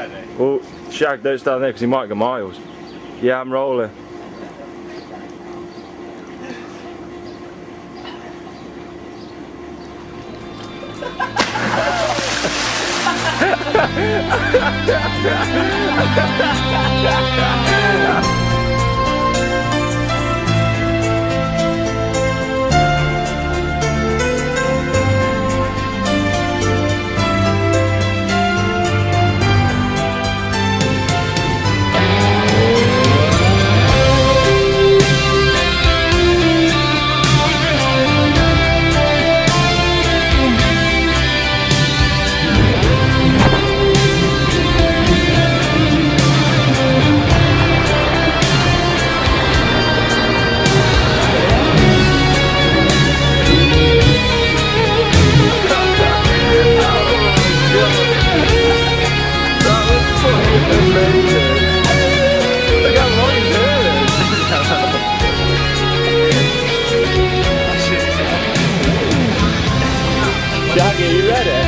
Well, Shag, don't stand there because he might go miles. Yeah, I'm rolling. Shaggy, are you ready?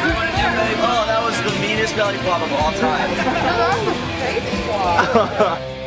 Oh, that was the meanest belly flop of all time.